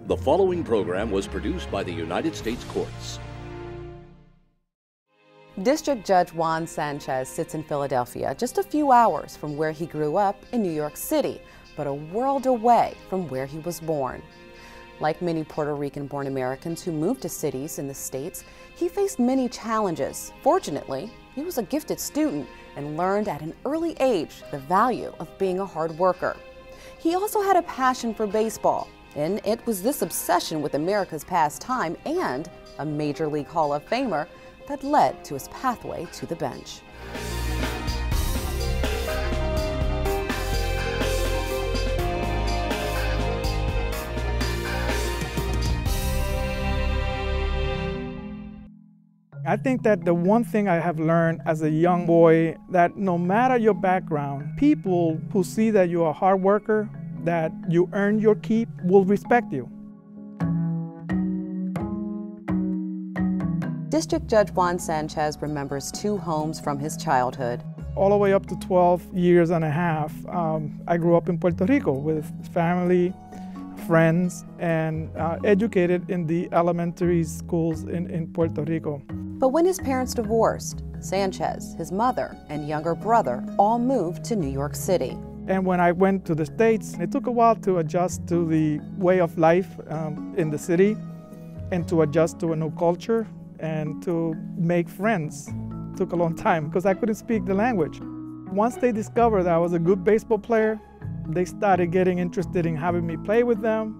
The following program was produced by the United States Courts. District Judge Juan Sánchez sits in Philadelphia, just a few hours from where he grew up in New York City, but a world away from where he was born. Like many Puerto Rican-born Americans who moved to cities in the States, he faced many challenges. Fortunately, he was a gifted student and learned at an early age the value of being a hard worker. He also had a passion for baseball, and it was this obsession with America's pastime and a Major League Hall of Famer that led to his pathway to the bench. I think that the one thing I have learned as a young boy, that no matter your background, people who see that you're a hard worker, that you earn your keep, will respect you. District Judge Juan Sánchez remembers two homes from his childhood. All the way up to 12 years and a half, I grew up in Puerto Rico with family, friends, and educated in the elementary schools in Puerto Rico. But when his parents divorced, Sánchez, his mother, and younger brother all moved to New York City. And when I went to the States, it took a while to adjust to the way of life in the city and to adjust to a new culture and to make friends. It took a long time because I couldn't speak the language. Once they discovered that I was a good baseball player, they started getting interested in having me play with them.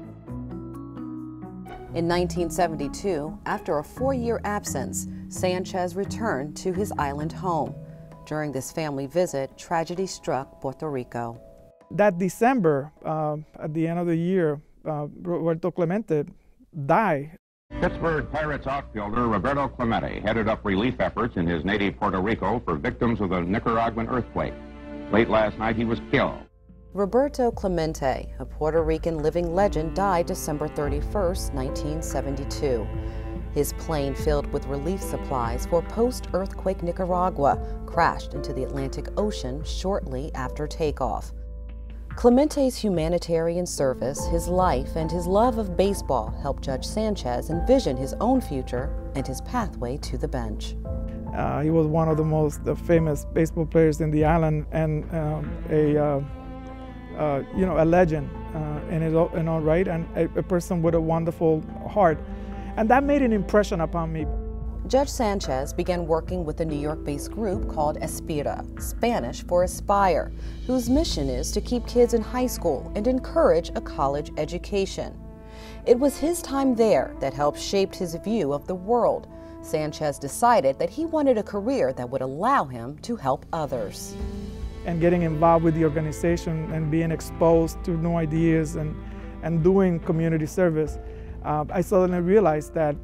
In 1972, after a 4-year absence, Sánchez returned to his island home. During this family visit, tragedy struck Puerto Rico. That December, at the end of the year, Roberto Clemente died. Pittsburgh Pirates outfielder Roberto Clemente headed up relief efforts in his native Puerto Rico for victims of the Nicaraguan earthquake. Late last night, he was killed. Roberto Clemente, a Puerto Rican living legend, died December 31st, 1972. His plane filled with relief supplies for post-earthquake Nicaragua crashed into the Atlantic Ocean shortly after takeoff. Clemente's humanitarian service, his life, and his love of baseball helped Judge Sánchez envision his own future and his pathway to the bench. He was one of the most famous baseball players in the island and a legend in his own right, and a person with a wonderful heart. And that made an impression upon me. Judge Sánchez began working with a New York-based group called Aspira, Spanish for Aspire, whose mission is to keep kids in high school and encourage a college education. It was his time there that helped shape his view of the world. Sánchez decided that he wanted a career that would allow him to help others. And getting involved with the organization and being exposed to new ideas and doing community service, I suddenly realized that,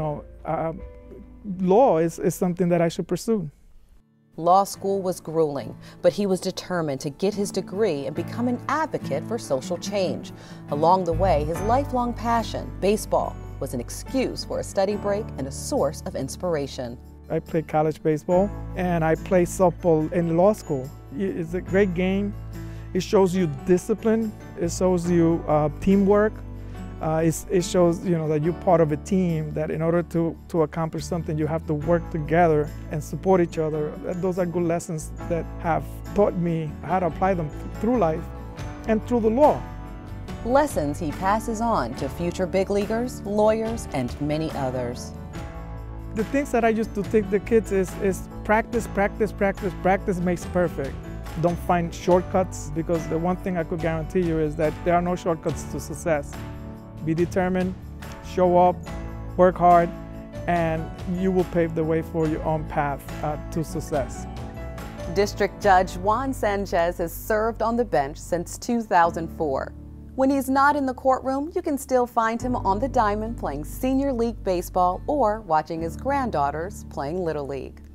law is something that I should pursue. Law school was grueling, but he was determined to get his degree and become an advocate for social change. Along the way, his lifelong passion, baseball, was an excuse for a study break and a source of inspiration. I played college baseball and I played softball in law school. It's a great game. It shows you discipline. It shows you teamwork. It shows that you're part of a team, that in order to accomplish something you have to work together and support each other. Those are good lessons that have taught me how to apply them through life and through the law. Lessons he passes on to future big leaguers, lawyers, and many others. The things that I used to teach the kids is practice, practice, practice, practice makes perfect. Don't find shortcuts, because the one thing I could guarantee you is that there are no shortcuts to success. Be determined, show up, work hard, and you will pave the way for your own path to success. District Judge Juan Sánchez has served on the bench since 2004. When he's not in the courtroom, you can still find him on the diamond playing senior league baseball or watching his granddaughters playing Little League.